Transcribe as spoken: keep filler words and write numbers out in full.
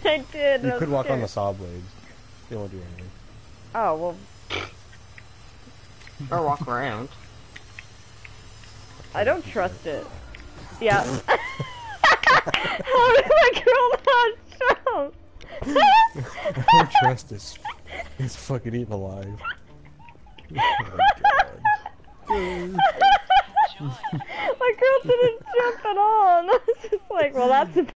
I did. You I could walk scared. on the saw blades. They won't do anything. Oh, well. Or walk around. I don't trust it. Yeah. How did my girl not jump? I don't trust this. It's fucking eating alive. Oh my god. My girl didn't jump at all, and I was just like, well, that's a